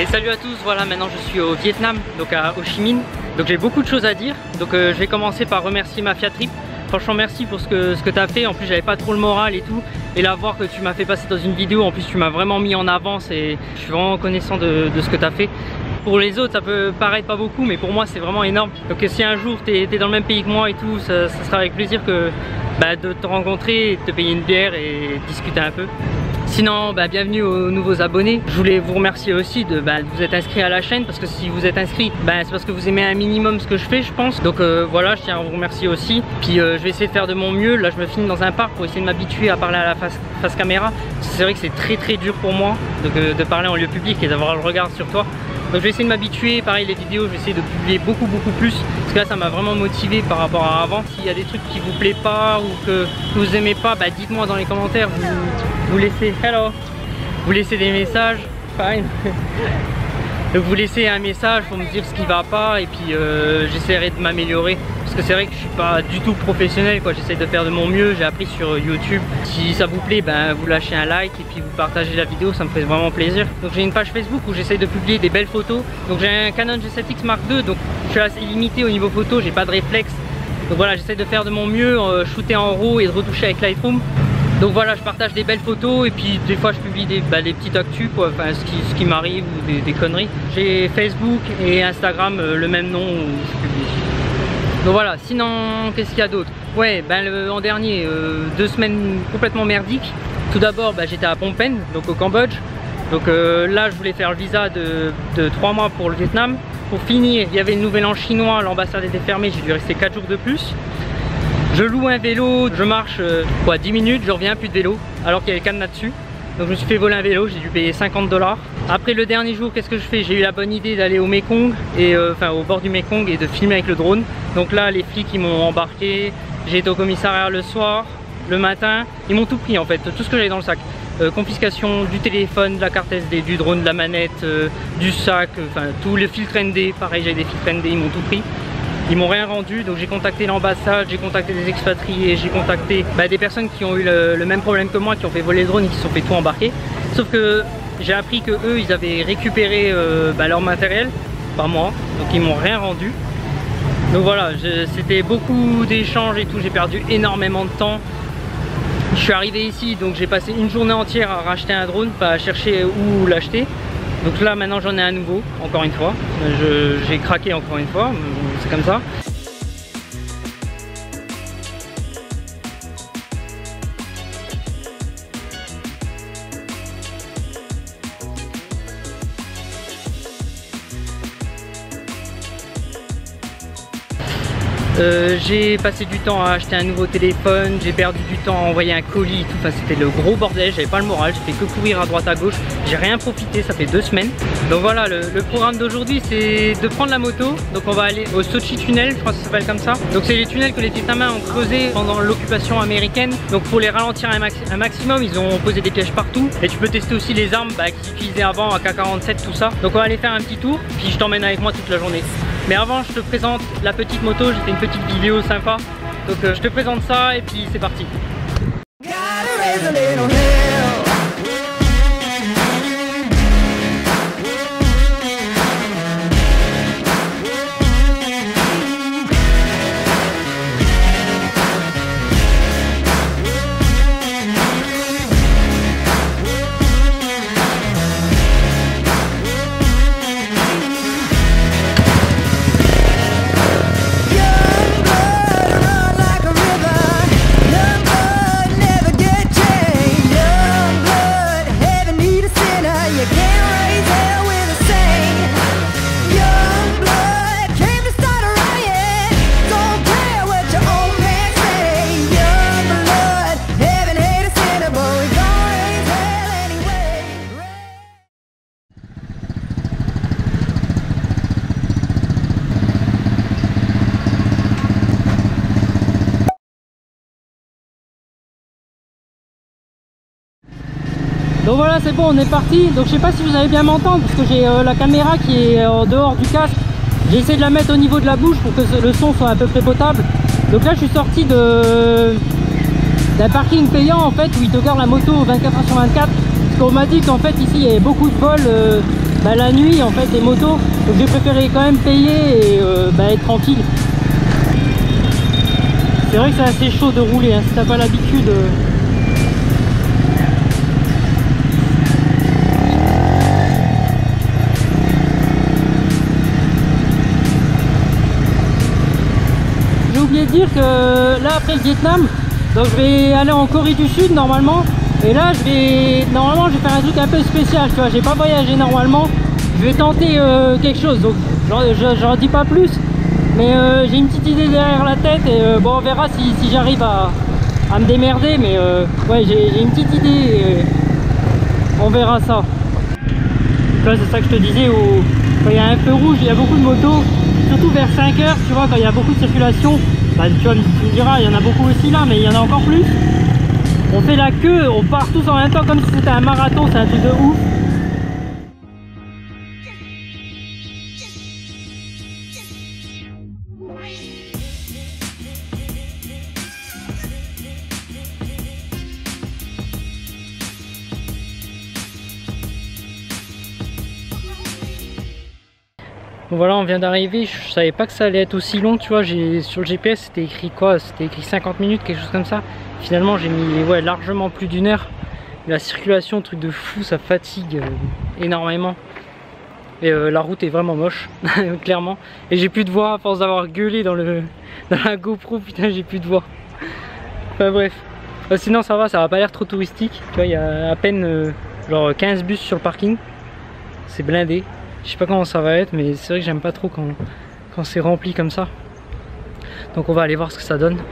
Et salut à tous, voilà maintenant je suis au Vietnam, donc à Ho Chi Minh. Donc j'ai beaucoup de choses à dire, donc je vais commencer par remercier Mafia Trip. Franchement merci pour ce que tu as fait, en plus j'avais pas trop le moral et tout. Et là voir que tu m'as fait passer dans une vidéo, en plus tu m'as vraiment mis en avance et je suis vraiment reconnaissant de ce que tu as fait. Pour les autres ça peut paraître pas beaucoup, mais pour moi c'est vraiment énorme. Donc si un jour tu es dans le même pays que moi et tout, ça sera avec plaisir de te rencontrer, de te payer une bière et discuter un peu. Sinon, bienvenue aux nouveaux abonnés. Je voulais vous remercier aussi de vous être inscrit à la chaîne, parce que si vous êtes inscrit, c'est parce que vous aimez un minimum ce que je fais, je pense. Donc voilà, je tiens à vous remercier aussi. Puis je vais essayer de faire de mon mieux. Là, je me filme dans un parc pour essayer de m'habituer à parler à la face caméra. C'est vrai que c'est très dur pour moi de parler en lieu public et d'avoir le regard sur toi. Donc je vais essayer de m'habituer, pareil les vidéos, je vais essayer de publier beaucoup plus. Parce que là ça m'a vraiment motivé par rapport à avant. S'il y a des trucs qui vous plaît pas ou que vous aimez pas, dites-moi dans les commentaires, vous laissez hello, vous laissez des messages, fine. Donc vous laissez un message pour me dire ce qui va pas et puis j'essaierai de m'améliorer. Parce que c'est vrai que je suis pas du tout professionnel, j'essaie de faire de mon mieux, j'ai appris sur YouTube. Si ça vous plaît, vous lâchez un like et puis vous partagez la vidéo, ça me fait vraiment plaisir. Donc j'ai une page Facebook où j'essaie de publier des belles photos. Donc j'ai un Canon G7X Mark II, donc je suis assez limité au niveau photo, j'ai pas de réflexe. Donc voilà, j'essaie de faire de mon mieux, shooter en RAW et de retoucher avec Lightroom. Donc voilà, je partage des belles photos et puis des fois je publie des petites actus, ce qui m'arrive ou des conneries. J'ai Facebook et Instagram, le même nom où je publie. Donc voilà, sinon qu'est-ce qu'il y a d'autre? Ouais, en dernier, 2 semaines complètement merdiques. Tout d'abord j'étais à Phnom Penh, donc au Cambodge. Donc là je voulais faire le visa de 3 mois pour le Vietnam. Pour finir, il y avait le nouvel an chinois, l'ambassade était fermée, j'ai dû rester 4 jours de plus. Je loue un vélo, je marche 10 minutes, je reviens, plus de vélo, alors qu'il y avait le cadenas dessus. Donc je me suis fait voler un vélo, j'ai dû payer 50 $. Après le dernier jour, qu'est-ce que je fais? J'ai eu la bonne idée d'aller au Mekong, et au bord du Mekong, et de filmer avec le drone. Donc là les flics ils m'ont embarqué, j'ai été au commissariat le soir, le matin, ils m'ont tout pris en fait, tout ce que j'avais dans le sac. Confiscation du téléphone, de la carte SD, du drone, de la manette, du sac, tout le filtre ND, pareil j'avais des filtres ND, ils m'ont tout pris. Ils m'ont rien rendu, donc j'ai contacté l'ambassade, j'ai contacté des expatriés, j'ai contacté des personnes qui ont eu le même problème que moi, qui ont fait voler le drone et qui se sont fait tout embarquer. Sauf que j'ai appris que eux ils avaient récupéré leur matériel, pas moi, donc ils m'ont rien rendu. Donc voilà, c'était beaucoup d'échanges et tout, j'ai perdu énormément de temps. Je suis arrivé ici, donc j'ai passé une journée entière à racheter un drone, pas à chercher où l'acheter. Donc là maintenant j'en ai un nouveau, encore une fois, j'ai craqué encore une fois, c'est comme ça. J'ai passé du temps à acheter un nouveau téléphone, j'ai perdu du temps à envoyer un colis et tout, c'était le gros bordel, j'avais pas le moral, j'ai fait que courir à droite à gauche, j'ai rien profité, ça fait 2 semaines. Donc voilà, le programme d'aujourd'hui c'est de prendre la moto, donc on va aller au Sochi Tunnel, je crois que ça s'appelle comme ça. Donc c'est les tunnels que les Vietnamiens ont creusés pendant l'occupation américaine, donc pour les ralentir un maximum, ils ont posé des pièges partout. Et tu peux tester aussi les armes qu'ils utilisaient avant, AK-47, tout ça. Donc on va aller faire un petit tour, puis je t'emmène avec moi toute la journée. Mais avant je te présente la petite moto, j'ai fait une petite vidéo sympa. Donc je te présente ça et puis c'est parti. Donc voilà, c'est bon, on est parti. Donc je sais pas si vous allez bien m'entendre parce que j'ai la caméra qui est en dehors du casque. J'ai essayé de la mettre au niveau de la bouche pour que le son soit à peu près potable. Donc là je suis sorti d'un parking payant en fait, où ils te gardent la moto 24h sur 24. Parce qu'on m'a dit qu'en fait ici il y avait beaucoup de vols la nuit en fait les motos, donc j'ai préféré quand même payer et être tranquille. C'est vrai que c'est assez chaud de rouler, hein, si t'as pas l'habitude. J'ai oublié de dire que là après le Vietnam, donc je vais aller en Corée du Sud normalement. Et là normalement je vais faire un truc un peu spécial, tu vois, j'ai pas voyagé normalement. Je vais tenter quelque chose, donc j'en dis pas plus. Mais j'ai une petite idée derrière la tête et bon on verra si j'arrive à me démerder. Mais ouais j'ai une petite idée et on verra ça. Donc là c'est ça que je te disais, où quand il y a un feu rouge, il y a beaucoup de motos. Surtout vers 5 heures, tu vois, quand il y a beaucoup de circulation. Bah, tu me diras, il y en a beaucoup aussi là, mais il y en a encore plus. On fait la queue, on part tous en même temps comme si c'était un marathon, c'est un truc de ouf. Bon, voilà, on vient d'arriver, je savais pas que ça allait être aussi long, tu vois, sur le GPS c'était écrit quoi? C'était écrit 50 minutes, quelque chose comme ça. Finalement j'ai mis largement plus d'1 heure. La circulation, truc de fou, ça fatigue énormément. Et la route est vraiment moche, clairement. Et j'ai plus de voix à force d'avoir gueulé dans la GoPro, putain j'ai plus de voix. Enfin bref. Sinon ça va pas l'air trop touristique. Tu vois, il y a à peine genre 15 bus sur le parking. C'est blindé. Je sais pas comment ça va être, mais c'est vrai que j'aime pas trop quand c'est rempli comme ça. Donc on va aller voir ce que ça donne.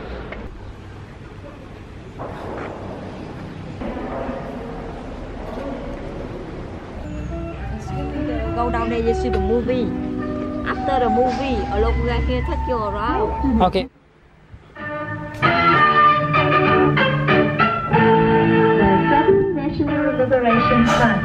Go down there, you see the movie. After the movie, a local guy can take you around. Ok. The National Liberation Front.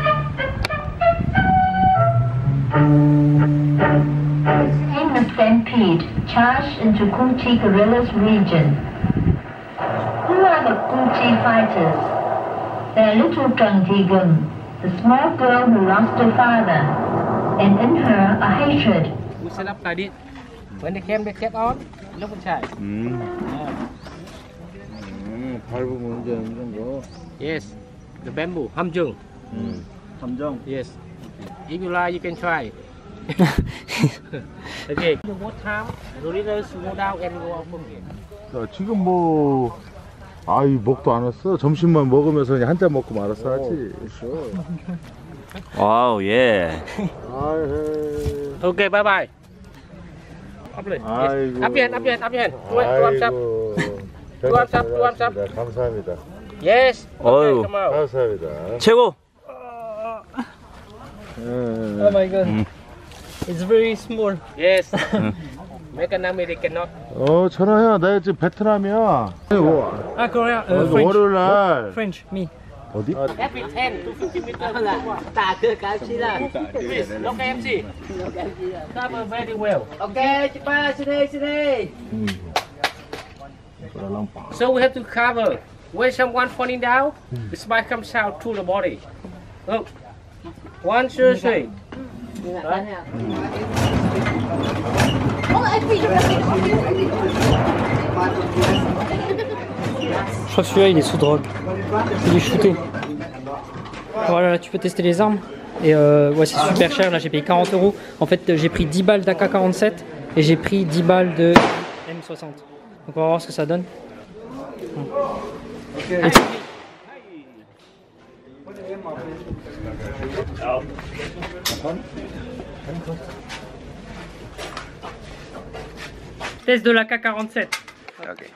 In the stampede, charged into Cu-chi guerrillas region. Who are the Cu-chi fighters? They're little Trần Thị Gừng, the small girl who lost her father, and in her a hatred. We set up like it. When they came, they kept on. Look inside. 밟으면 이제 이런 거. Yes, the bamboo. 함정. 함정. Yes. If you like, you can try. Okay. What time? The leaders go down and go up from here. 자, 지금 뭐 아이 먹도 안 왔어. 점심만 먹으면서 그냥 한 잔 먹고 말았어 하지. Wow, yeah. Okay, bye bye. Upเลย. 아이고. Up your hand. Two arms up. 두 arms up. 감사합니다. Yes. Okay, 어휴. come on. 감사합니다. 최고. Oh my god. It's very small. Yes. Vietnam they cannot. 천하야, 나 지금 베트남이야. Ah, Korea. French. 월요일 날 French, me. 어디? Every 10 to 15 meters. Tạ cơ cái gì là? Please, look MC. Cover very well. Okay, chipa, sit there. So we have to cover. When someone falling down, the spike comes out through the body. Look. 1, 2, 3. Je crois que celui-là il est sous drogue. Il est shooté. Voilà, là tu peux tester les armes. Et ouais, c'est super cher. Là j'ai payé 40 €. En fait, j'ai pris 10 balles d'AK-47 et j'ai pris 10 balles de M60. Donc on va voir ce que ça donne. Et test de l'AK-47. Okay.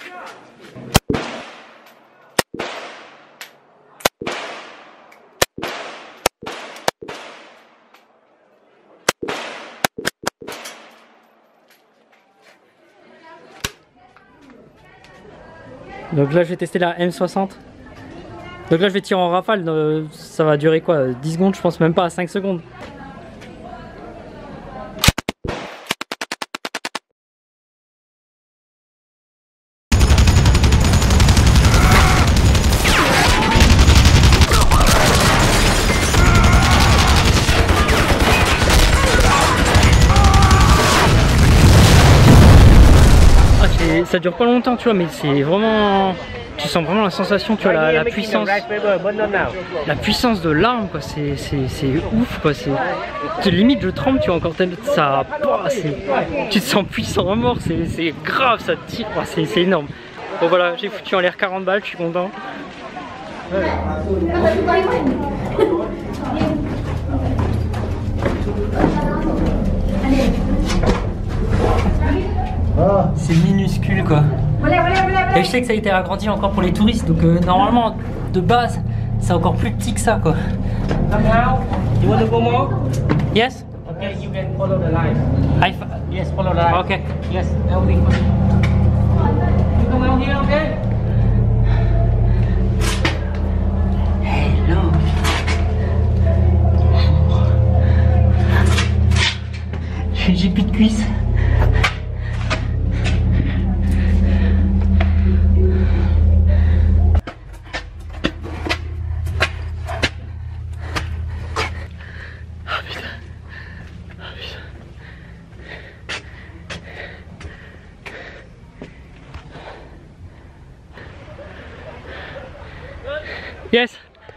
Donc là je vais tester la M60. Donc là je vais tirer en rafale, ça va durer quoi, 10 secondes, je pense même pas à 5 secondes. ça dure pas longtemps, tu vois, mais c'est vraiment... Tu sens vraiment la sensation, tu vois, la puissance. La puissance de l'arme, quoi, c'est ouf, quoi. Limite, je tremble, tu vois, encore ça... Tu te sens puissant à mort, c'est grave, ça te tire, c'est énorme. Bon voilà, j'ai foutu en l'air 40 balles, je suis content. C'est minuscule, quoi. Et je sais que ça a été agrandi encore pour les touristes, donc normalement, de base, c'est encore plus petit que ça, quoi. You want to go more? Yes? Okay, you can follow the line. Yes, follow the line. Okay. Yes, everything. You come out here, okay? Hello. J'ai plus de cuisses. Yes.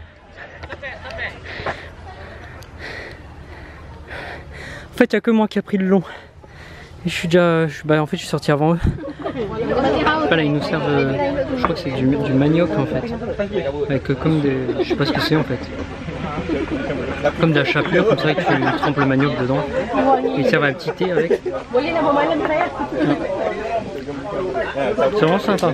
En fait, il n'y a que moi qui a pris le long. Et je suis déjà. En fait, je suis sorti avant eux. Là, ils nous servent. Je crois que c'est du manioc en fait. Avec comme des. Je sais pas ce que c'est en fait. Comme de la chapelure, comme ça, que tu trempes le manioc dedans. Et ils servent un petit thé avec. C'est vraiment sympa.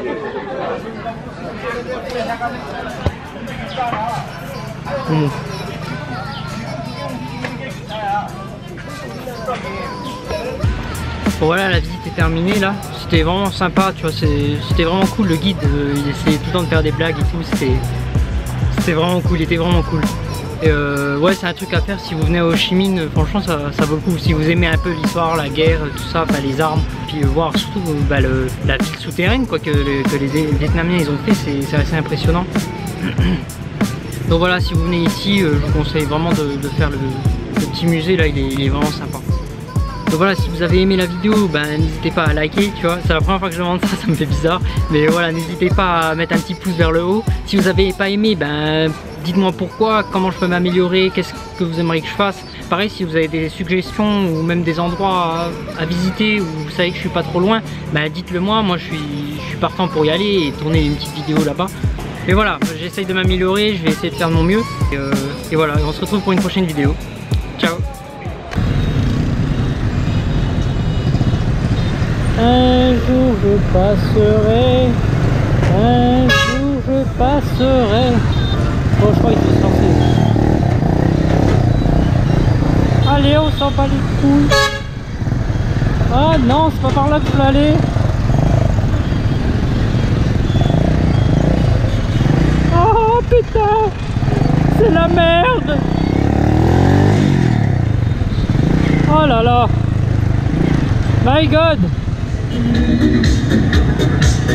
Bon, voilà, la visite est terminée là. C'était vraiment sympa, tu vois, c'était vraiment cool. Le guide, il essayait tout le temps de faire des blagues et tout. C'était vraiment cool, il était vraiment cool. Et ouais, c'est un truc à faire si vous venez à Ho Chi Minh. Franchement, ça vaut le coup. Si vous aimez un peu l'histoire, la guerre, tout ça, les armes, puis voir surtout la ville souterraine quoi, que les Vietnamiens ils ont fait, c'est assez impressionnant. Donc voilà, si vous venez ici, je vous conseille vraiment de faire le petit musée là, il est vraiment sympa. Donc voilà, si vous avez aimé la vidéo, n'hésitez pas à liker, tu vois, c'est la première fois que je demande ça, ça me fait bizarre. Mais voilà, n'hésitez pas à mettre un petit pouce vers le haut. Si vous n'avez pas aimé, dites-moi pourquoi, comment je peux m'améliorer, qu'est-ce que vous aimeriez que je fasse. Pareil, si vous avez des suggestions ou même des endroits à visiter, ou vous savez que je suis pas trop loin, dites-le moi, je suis partant pour y aller et tourner une petite vidéo là-bas. Mais voilà, j'essaye de m'améliorer, je vais essayer de faire de mon mieux. Et voilà, on se retrouve pour une prochaine vidéo. Ciao. Un jour je passerai, un jour je passerai. Oh, je crois qu'il faut se lancer. Allez, on s'en bat les couilles. Ah non, c'est pas par là que je veux aller. Oh putain, c'est la merde. Oh là là. My God.